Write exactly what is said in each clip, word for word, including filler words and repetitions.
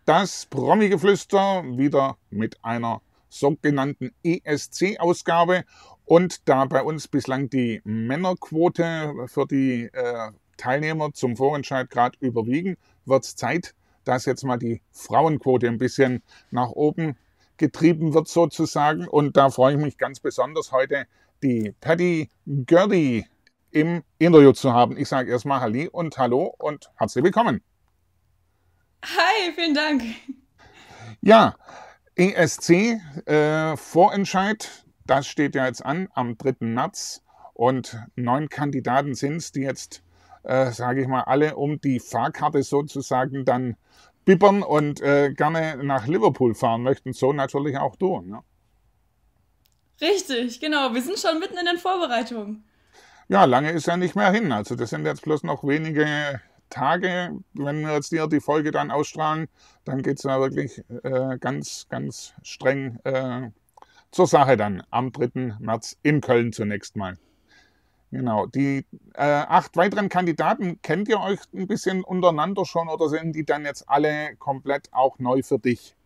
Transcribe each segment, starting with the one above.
das Promi-Geflüster wieder mit einer sogenannten E S C-Ausgabe. Und da bei uns bislang die Männerquote für die äh, Teilnehmer zum Vorentscheid gerade überwiegen, wird es Zeit, dass jetzt mal die Frauenquote ein bisschen nach oben getrieben wird sozusagen. Und da freue ich mich ganz besonders, heute die Patty Gurdy im Interview zu haben. Ich sage erstmal Halli und Hallo und herzlich willkommen. Hi, vielen Dank. Ja, E S C äh, Vorentscheid, das steht ja jetzt an am dritten März und neun Kandidaten sind es, die jetzt, äh, sage ich mal, alle um die Fahrkarte sozusagen dann bibbern und äh, gerne nach Liverpool fahren möchten. So natürlich auch du. Ne? Richtig, genau. Wir sind schon mitten in den Vorbereitungen. Ja, lange ist ja nicht mehr hin. Also das sind jetzt bloß noch wenige Tage. Wenn wir jetzt hier die Folge dann ausstrahlen, dann geht es ja wirklich äh, ganz, ganz streng äh, zur Sache dann am dritten März in Köln zunächst mal. Genau. Die äh, acht weiteren Kandidaten, kennt ihr euch ein bisschen untereinander schon oder sind die dann jetzt alle komplett auch neu für dich?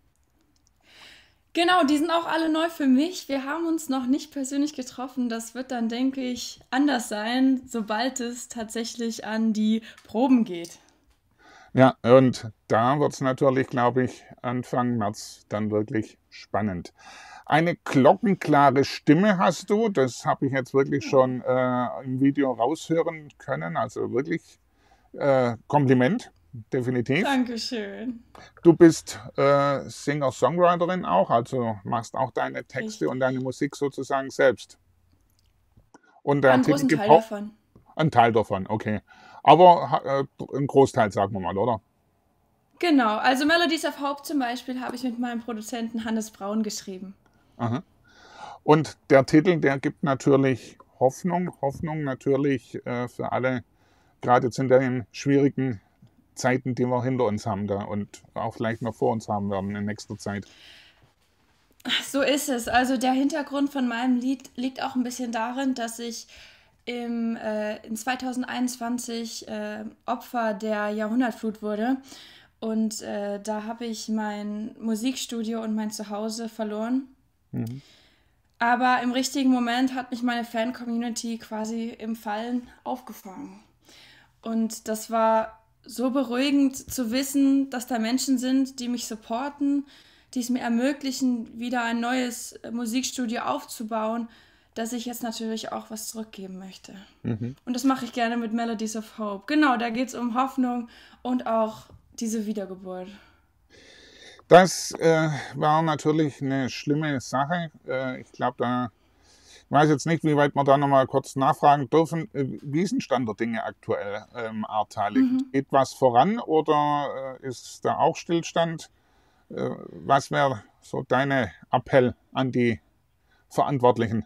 Genau, die sind auch alle neu für mich. Wir haben uns noch nicht persönlich getroffen. Das wird dann, denke ich, anders sein, sobald es tatsächlich an die Proben geht. Ja, und da wird es natürlich, glaube ich, Anfang März dann wirklich spannend. Eine glockenklare Stimme hast du, das habe ich jetzt wirklich schon äh, im Video raushören können, also wirklich äh, Kompliment, definitiv. Dankeschön. Du bist äh, Singer-Songwriterin auch, also machst auch deine Texte und Richtig. deine Musik sozusagen selbst. Und der Einen Titel großen gibt Teil auch davon. einen Teil davon, okay. Aber äh, ein Großteil, sagen wir mal, oder? Genau, also Melodies of Hope zum Beispiel habe ich mit meinem Produzenten Hannes Braun geschrieben. Aha. Und der Titel, der gibt natürlich Hoffnung, Hoffnung natürlich äh, für alle, gerade jetzt in den schwierigen Zeiten, die wir hinter uns haben da und auch vielleicht noch vor uns haben werden in nächster Zeit. So ist es. Also der Hintergrund von meinem Lied liegt auch ein bisschen darin, dass ich im, äh, in zwanzig einundzwanzig äh, Opfer der Jahrhundertflut wurde. Und äh, da habe ich mein Musikstudio und mein Zuhause verloren. Mhm. Aber im richtigen Moment hat mich meine Fan-Community quasi im Fallen aufgefangen. Und das war so beruhigend zu wissen, dass da Menschen sind, die mich supporten, die es mir ermöglichen, wieder ein neues äh, Musikstudio aufzubauen, dass ich jetzt natürlich auch was zurückgeben möchte. Mhm. Und das mache ich gerne mit Melodies of Hope. Genau, da geht es um Hoffnung und auch diese Wiedergeburt. Das äh, war natürlich eine schlimme Sache. Äh, ich glaube, da ich weiß jetzt nicht, wie weit wir da nochmal kurz nachfragen dürfen. Äh, Wie ist ein Stand der Dinge aktuell im Ahrtal? Mhm. Geht was voran oder äh, ist da auch Stillstand? Äh, Was wäre so deine Appell an die Verantwortlichen?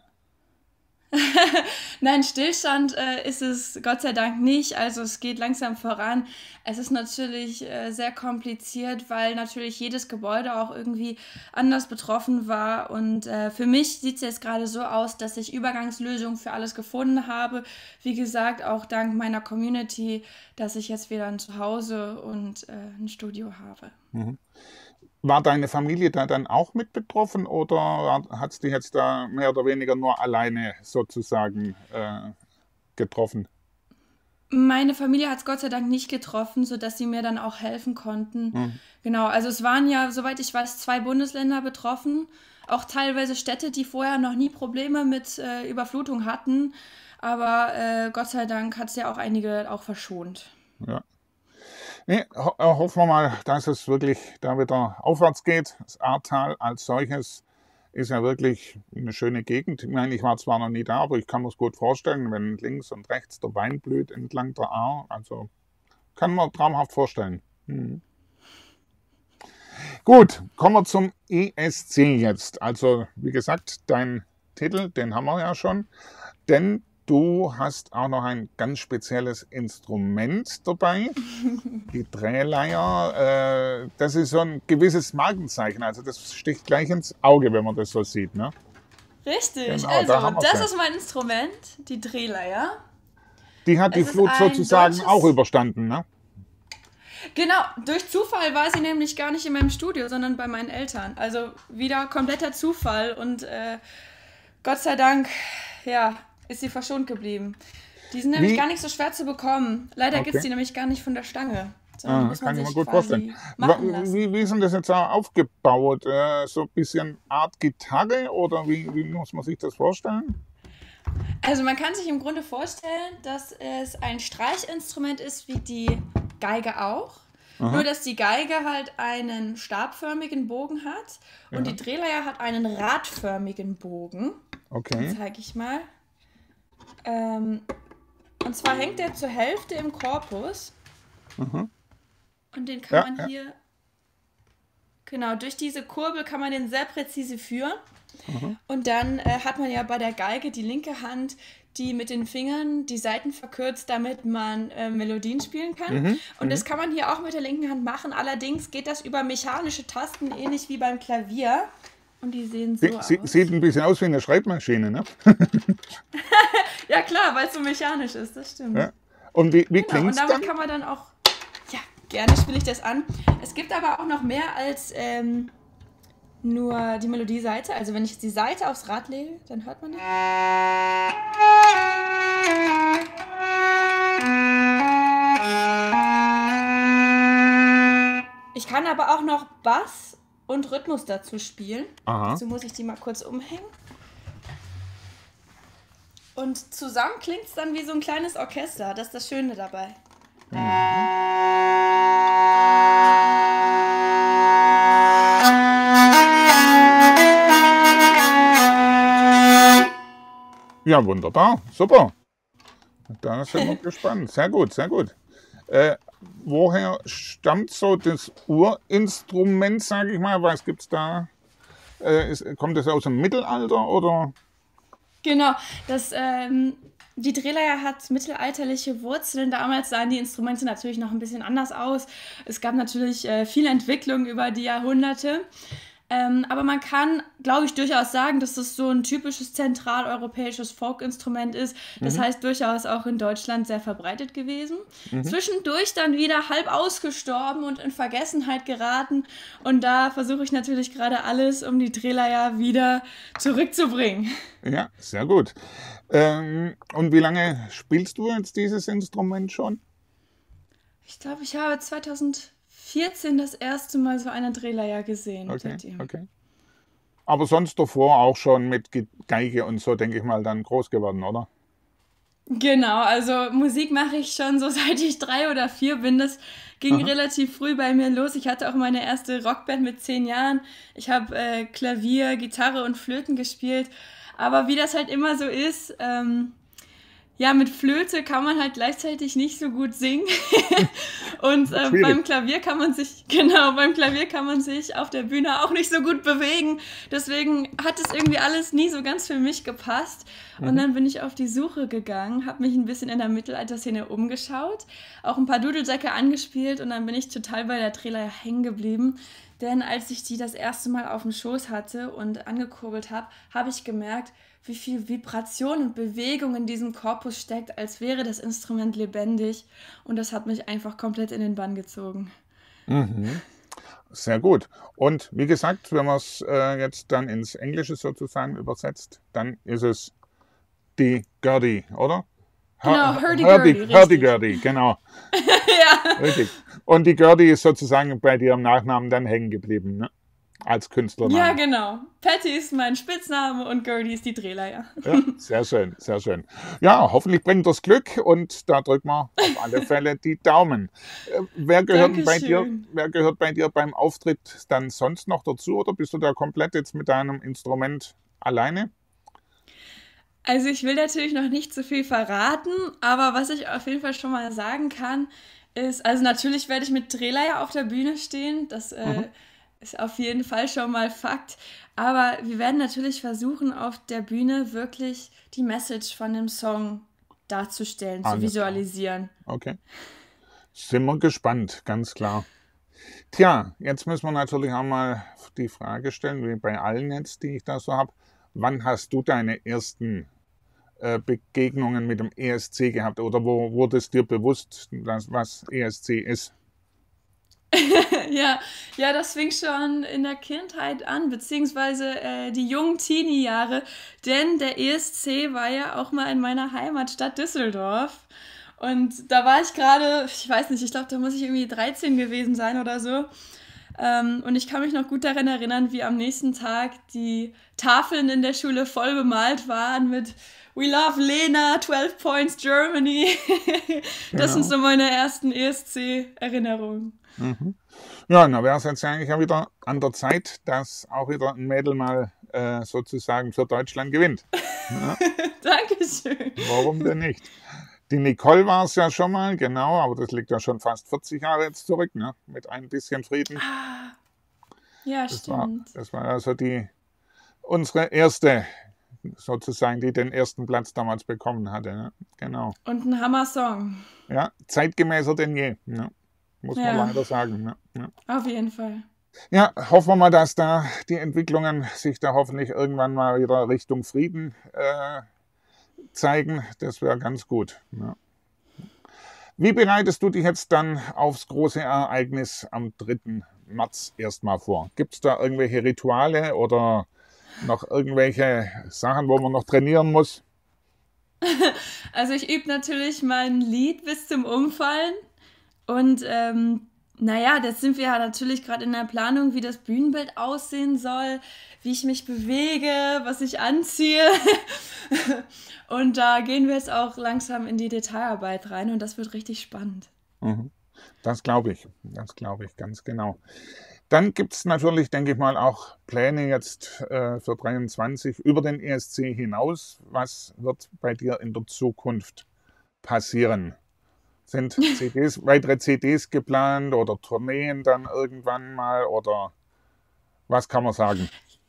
Nein, Stillstand äh, ist es Gott sei Dank nicht. Also es geht langsam voran. Es ist natürlich äh, sehr kompliziert, weil natürlich jedes Gebäude auch irgendwie anders betroffen war. Und äh, für mich sieht es jetzt gerade so aus, dass ich Übergangslösungen für alles gefunden habe. Wie gesagt, auch dank meiner Community, dass ich jetzt wieder ein Zuhause und äh, ein Studio habe. Mhm. War deine Familie da dann auch mit betroffen oder hat es dich jetzt da mehr oder weniger nur alleine sozusagen äh, getroffen? Meine Familie hat es Gott sei Dank nicht getroffen, sodass sie mir dann auch helfen konnten. Mhm. Genau, also es waren ja, soweit ich weiß, zwei Bundesländer betroffen, auch teilweise Städte, die vorher noch nie Probleme mit äh, Überflutung hatten. Aber äh, Gott sei Dank hat es ja auch einige auch verschont. Ja. Nee, ho äh, hoffen wir mal, dass es wirklich da wieder aufwärts geht. Das Ahrtal als solches ist ja wirklich eine schöne Gegend. Ich meine, ich war zwar noch nie da, aber ich kann mir es gut vorstellen, wenn links und rechts der Wein blüht entlang der Ahr. Also kann man traumhaft vorstellen. Mhm. Gut, kommen wir zum E S C jetzt. Also wie gesagt, dein Titel, den haben wir ja schon. Denn du hast auch noch ein ganz spezielles Instrument dabei. Die Drehleier, äh, das ist so ein gewisses Markenzeichen. Also das sticht gleich ins Auge, wenn man das so sieht. Ne? Richtig, Genau, da also haben wir es das ja. ist mein Instrument, die Drehleier. Die hat die Es ist Flut ein sozusagen auch deutsches. überstanden. Ne? Genau, durch Zufall war sie nämlich gar nicht in meinem Studio, sondern bei meinen Eltern. Also wieder kompletter Zufall und äh, Gott sei Dank, ja, ist sie verschont geblieben. Die sind nämlich Wie? gar nicht so schwer zu bekommen. Leider gibt es Okay. die nämlich gar nicht von der Stange, sondern die Ah, muss man kann ich mir sich gut vorstellen. quasi Wa- machen lassen. Wie, wie ist denn das jetzt auch aufgebaut? Äh, so ein bisschen Art Gitarre oder wie, wie muss man sich das vorstellen? Also man kann sich im Grunde vorstellen, dass es ein Streichinstrument ist wie die Geige auch. Nur Aha, dass die Geige halt einen stabförmigen Bogen hat und die ja, Drehleier hat einen radförmigen Bogen. Den okay. zeige ich mal. Ähm, und zwar hängt der zur Hälfte im Korpus Aha, und den kann ja, man ja, hier, genau, durch diese Kurbel kann man den sehr präzise führen. aha. Und dann äh, hat man ja bei der Geige die linke Hand, die mit den Fingern die Saiten verkürzt, damit man äh, Melodien spielen kann. Mhm, Und das mhm. kann man hier auch mit der linken Hand machen. Allerdings geht das über mechanische Tasten, ähnlich wie beim Klavier. Und die sehen Sie, so sie, aus. sieht ein bisschen aus wie eine Schreibmaschine, ne? Ja klar, weil es so mechanisch ist, das stimmt. Ja. Und wie, wie Genau, und klingt's damit dann? kann man dann auch, ja, gerne spiele ich das an. Es gibt aber auch noch mehr als ähm, nur die Melodieseite. Also wenn ich jetzt die Seite aufs Rad lege, dann hört man das. Ich kann aber auch noch Bass und Rhythmus dazu spielen. Aha. Dazu muss ich die mal kurz umhängen. Und zusammen klingt es dann wie so ein kleines Orchester. Das ist das Schöne dabei. Mhm. Ja, wunderbar. Super. Da sind wir gespannt. Sehr gut, sehr gut. Äh, woher stammt so das Urinstrument, sage ich mal? Was gibt's da? Äh, ist, kommt das aus dem Mittelalter oder? Genau, das, ähm, die Drehleier hat mittelalterliche Wurzeln. Damals sahen die Instrumente natürlich noch ein bisschen anders aus. Es gab natürlich äh, viel Entwicklung über die Jahrhunderte. Ähm, aber man kann, glaube ich, durchaus sagen, dass das so ein typisches zentraleuropäisches Folkinstrument ist. Das Mhm, heißt, durchaus auch in Deutschland sehr verbreitet gewesen. mhm. Zwischendurch dann wieder halb ausgestorben und in Vergessenheit geraten. Und da versuche ich natürlich gerade alles, um die Drehleier wieder zurückzubringen. Ja, sehr gut. Ähm, und wie lange spielst du jetzt dieses Instrument schon? Ich glaube, ich habe zweitausendvierzehn das erste Mal so eine Drehleier gesehen Okay, seitdem. okay. Aber sonst davor auch schon mit Ge- Geige und so, denke ich mal, dann groß geworden, oder? Genau, also Musik mache ich schon so seit ich drei oder vier bin. Das ging Aha. relativ früh bei mir los. Ich hatte auch meine erste Rockband mit zehn Jahren. Ich habe äh, Klavier, Gitarre und Flöten gespielt. Aber wie das halt immer so ist, ähm, ja, mit Flöte kann man halt gleichzeitig nicht so gut singen. Und Wird äh, schwierig. beim Klavier kann man sich, genau, beim Klavier kann man sich auf der Bühne auch nicht so gut bewegen. Deswegen hat es irgendwie alles nie so ganz für mich gepasst. Und Mhm. dann bin ich auf die Suche gegangen, habe mich ein bisschen in der Mittelalterszene umgeschaut, auch ein paar Dudelsäcke angespielt und dann bin ich total bei der Drehleier hängen geblieben. Denn als ich die das erste Mal auf dem Schoß hatte und angekurbelt habe, habe ich gemerkt, wie viel Vibration und Bewegung in diesem Korpus steckt, als wäre das Instrument lebendig. Und das hat mich einfach komplett in den Bann gezogen. Mhm. Sehr gut. Und wie gesagt, wenn man es äh, jetzt dann ins Englische sozusagen übersetzt, dann ist es die Gertie, oder? Genau, Hur- Hurdy-Gurdy, Hurdy, richtig. Hurdy-Gurdy, genau, Ja, richtig. Und die Gertie ist sozusagen bei dir im Nachnamen dann hängen geblieben, ne? Als ja, Künstlername. genau. Patty ist mein Spitzname und Gertie ist die Drehleier. Ja, sehr schön, sehr schön. Ja, hoffentlich bringt das Glück und da drücken wir auf alle Fälle die Daumen. Äh, wer gehört denn bei dir, Dankeschön. wer gehört bei dir beim Auftritt dann sonst noch dazu oder bist du da komplett jetzt mit deinem Instrument alleine? Also ich will natürlich noch nicht so viel verraten, aber was ich auf jeden Fall schon mal sagen kann, ist, also natürlich werde ich mit Drehleier auf der Bühne stehen, das Mhm. äh, ist auf jeden Fall schon mal Fakt, aber wir werden natürlich versuchen, auf der Bühne wirklich die Message von dem Song darzustellen, zu Alles klar. visualisieren. Okay. Sind wir gespannt, ganz klar. Tja, jetzt müssen wir natürlich auch mal die Frage stellen, wie bei allen jetzt, die ich da so habe. Wann hast du deine ersten äh, Begegnungen mit dem E S C gehabt oder wo wurde es dir bewusst, dass, was E S C ist? Ja, ja, das fing schon in der Kindheit an, beziehungsweise äh, die jungen Teenie-Jahre, denn der E S C war ja auch mal in meiner Heimatstadt Düsseldorf. Und da war ich gerade, ich weiß nicht, ich glaube, da muss ich irgendwie dreizehn gewesen sein oder so. Ähm, und ich kann mich noch gut daran erinnern, wie am nächsten Tag die Tafeln in der Schule voll bemalt waren mit We love Lena, zwölf Points Germany. Das sind Genau. so meine ersten E S C-Erinnerungen. Mhm. Ja, dann wäre es jetzt eigentlich ja wieder an der Zeit, dass auch wieder ein Mädel mal äh, sozusagen für Deutschland gewinnt. Ja, Dankeschön. warum denn nicht? Die Nicole war es ja schon mal, genau, aber das liegt ja schon fast vierzig Jahre jetzt zurück, ne? Mit ein bisschen Frieden. Ah, ja, Das war, stimmt. das war also die, unsere erste, sozusagen, die den ersten Platz damals bekommen hatte. Ne? Genau. Und ein Hammer-Song. Ja, zeitgemäßer denn je, ne? Muss man Ja, leider sagen. Ne? Ja. auf jeden Fall. Ja, hoffen wir mal, dass da die Entwicklungen sich da hoffentlich irgendwann mal wieder Richtung Frieden äh, zeigen. Das wäre ganz gut. Ja. Wie bereitest du dich jetzt dann aufs große Ereignis am dritten März erstmal vor? Gibt es da irgendwelche Rituale oder noch irgendwelche Sachen, wo man noch trainieren muss? Also ich übe natürlich mein Lied bis zum Umfallen. Und ähm, naja, jetzt sind wir ja natürlich gerade in der Planung, wie das Bühnenbild aussehen soll, wie ich mich bewege, was ich anziehe. Und da gehen wir jetzt auch langsam in die Detailarbeit rein und das wird richtig spannend. Mhm. Das glaube ich. Das glaube ich ganz genau. Dann gibt es natürlich, denke ich mal, auch Pläne jetzt äh, für dreiundzwanzig über den E S C hinaus. Was wird bei dir in der Zukunft passieren? Sind C Ds, weitere C Ds geplant oder Tourneen dann irgendwann mal oder was kann man sagen?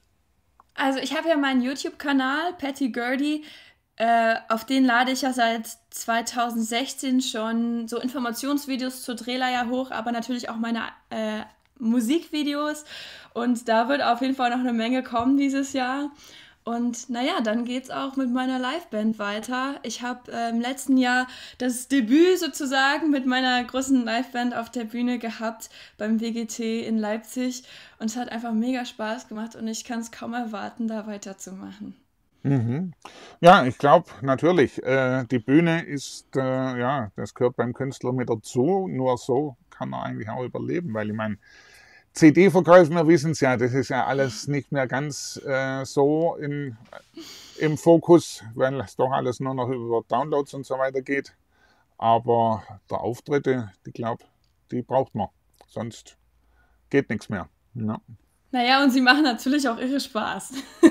Also ich habe ja meinen YouTube-Kanal, Patty Gurdy, äh, auf den lade ich ja seit zweitausendsechzehn schon so Informationsvideos zur Drehleier hoch, aber natürlich auch meine äh, Musikvideos. Und da wird auf jeden Fall noch eine Menge kommen dieses Jahr. Und naja, dann geht's auch mit meiner Liveband weiter. Ich habe äh, im letzten Jahr das Debüt sozusagen mit meiner großen Liveband auf der Bühne gehabt beim W G T in Leipzig. Und es hat einfach mega Spaß gemacht und ich kann es kaum erwarten, da weiterzumachen. Mhm. Ja, ich glaube natürlich, äh, die Bühne ist, äh, ja, das gehört beim Künstler mit dazu. Nur so kann er eigentlich auch überleben, weil ich meine, C D-Verkäufe, wir wissen es ja, das ist ja alles nicht mehr ganz äh, so in, im Fokus, weil es doch alles nur noch über Downloads und so weiter geht. Aber der Auftritte, ich glaube, die braucht man. Sonst geht nichts mehr. Ja. Naja, und sie machen natürlich auch irre Spaß.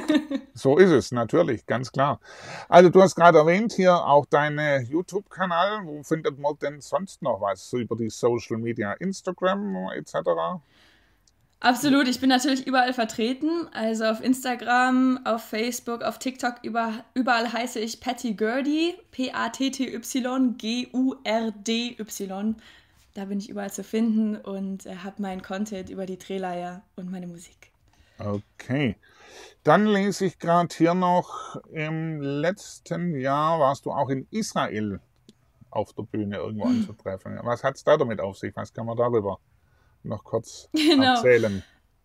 So ist es, natürlich, ganz klar. Also du hast gerade erwähnt hier auch deinen YouTube-Kanal. Wo findet man denn sonst noch was über die Social Media, Instagram et cetera? Absolut, ich bin natürlich überall vertreten, also auf Instagram, auf Facebook, auf TikTok, über, überall heiße ich Patty Gurdy, P A T T Y G U R D Y. Da bin ich überall zu finden und äh, habe meinen Content über die Drehleier und meine Musik. Okay. Dann lese ich gerade hier noch, im letzten Jahr warst du auch in Israel auf der Bühne irgendwo anzutreffen. Was hat es da damit auf sich? Was kann man darüber noch kurz Genau. erzählen?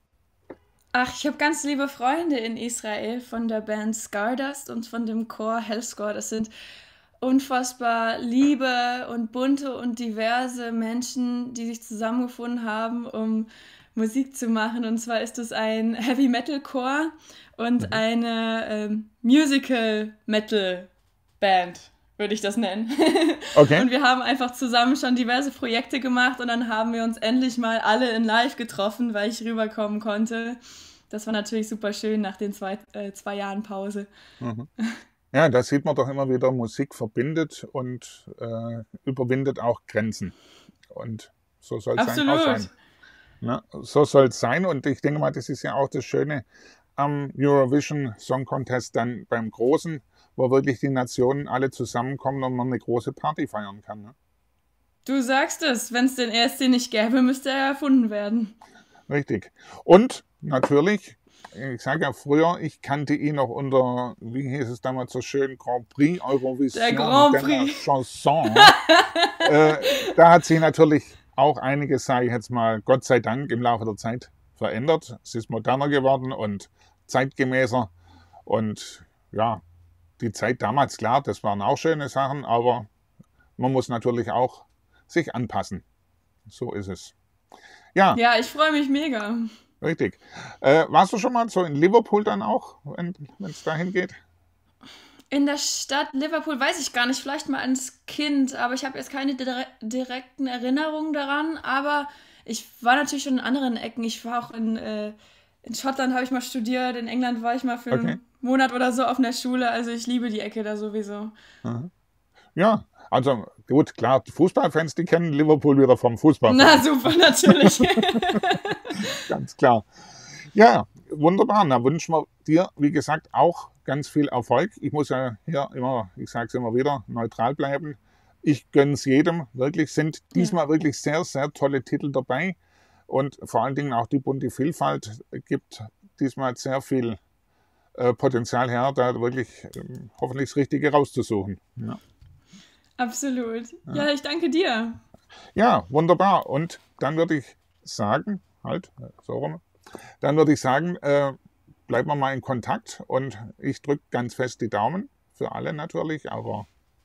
Ach, ich habe ganz liebe Freunde in Israel von der Band Stardust und von dem Chor Hellscore. Das sind unfassbar liebe und bunte und diverse Menschen, die sich zusammengefunden haben, um Musik zu machen. Und zwar ist es ein Heavy Metal Chor und Mhm. eine ähm, Musical Metal Band, würde ich das nennen. Okay. Und wir haben einfach zusammen schon diverse Projekte gemacht und dann haben wir uns endlich mal alle in Live getroffen, weil ich rüberkommen konnte. Das war natürlich super schön nach den zwei, äh, zwei Jahren Pause. Mhm. Ja, da sieht man doch immer wieder, Musik verbindet und äh, überwindet auch Grenzen. Und so soll es eigentlich auch Absolut. sein. Ne? So soll es sein. Und ich denke mal, das ist ja auch das Schöne am Eurovision Song Contest dann beim Großen, wo wirklich die Nationen alle zusammenkommen und man eine große Party feiern kann. Ne? Du sagst es, wenn es den E S C nicht gäbe, müsste er erfunden werden. Richtig. Und natürlich, ich sage ja früher, ich kannte ihn noch unter, wie hieß es damals so schön, Grand Prix Der Eurovision Grand de la Prix. Chanson. äh, da hat sich natürlich auch einiges, sage ich jetzt mal, Gott sei Dank im Laufe der Zeit verändert. Es ist moderner geworden und zeitgemäßer. Und ja, die Zeit damals, klar, das waren auch schöne Sachen, aber man muss natürlich auch sich anpassen. So ist es. Ja, Ja, ich freue mich mega. richtig. Äh, warst du schon mal so in Liverpool dann auch, wenn es dahin geht? In der Stadt Liverpool weiß ich gar nicht, vielleicht mal als Kind, aber ich habe jetzt keine dire direkten Erinnerungen daran. Aber ich war natürlich schon in anderen Ecken. Ich war auch in, äh, in Schottland, habe ich mal studiert, in England war ich mal für Okay. einen Monat oder so auf einer Schule. Also ich liebe die Ecke da sowieso. Aha. Ja, also gut, klar, die Fußballfans, die kennen Liverpool wieder vom Na Fußballfan. super, natürlich. Ganz klar. Ja, wunderbar. Da wünschen wir dir, wie gesagt, auch ganz viel Erfolg. Ich muss ja hier immer, ich sage es immer wieder, neutral bleiben. Ich gönne es jedem. Wirklich sind Ja, diesmal wirklich sehr, sehr tolle Titel dabei. Und vor allen Dingen auch die bunte Vielfalt gibt diesmal sehr viel äh, Potenzial her, da wirklich ähm, hoffentlich das Richtige rauszusuchen. Ja. absolut. Ja. Ja, ich danke dir. Ja, wunderbar. Und dann würde ich sagen, halt, so rum, dann würde ich sagen, äh, bleiben wir mal in Kontakt und ich drücke ganz fest die Daumen für alle natürlich, aber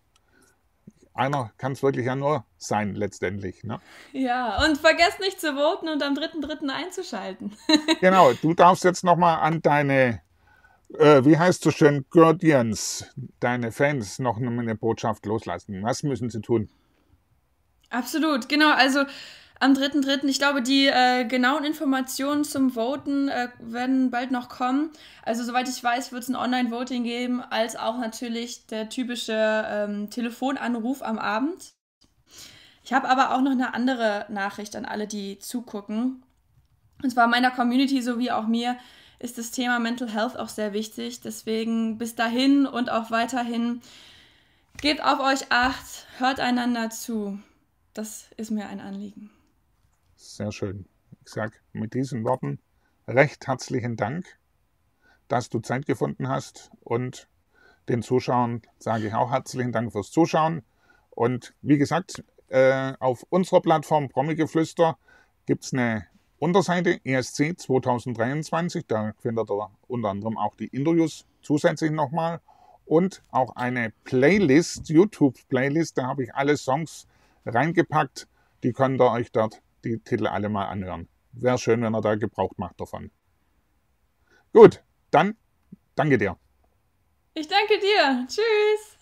einer kann es wirklich ja nur sein letztendlich. Ne? Ja, und vergesst nicht zu voten und am dritten dritten einzuschalten. Genau, du darfst jetzt nochmal an deine, äh, wie heißt es so schön, Guardians, deine Fans noch eine Botschaft loslassen. Was müssen sie tun? Absolut, genau. Also am dritten dritten Ich glaube, die äh, genauen Informationen zum Voten äh, werden bald noch kommen. Also soweit ich weiß, wird es ein Online-Voting geben, als auch natürlich der typische ähm, Telefonanruf am Abend. Ich habe aber auch noch eine andere Nachricht an alle, die zugucken. Und zwar meiner Community sowie auch mir ist das Thema Mental Health auch sehr wichtig. Deswegen bis dahin und auch weiterhin gebt auf euch Acht, hört einander zu. Das ist mir ein Anliegen. Sehr schön. Ich sage mit diesen Worten recht herzlichen Dank, dass du Zeit gefunden hast und den Zuschauern sage ich auch herzlichen Dank fürs Zuschauen. Und wie gesagt, äh, auf unserer Plattform Promigeflüster gibt es eine Unterseite E S C zwanzig dreiundzwanzig. Da findet ihr unter anderem auch die Interviews zusätzlich nochmal und auch eine Playlist, YouTube-Playlist. Da habe ich alle Songs reingepackt. Die könnt ihr euch dort die Titel alle mal anhören. Wäre schön, wenn ihr da Gebrauch macht davon. Gut, dann danke dir. Ich danke dir. Tschüss.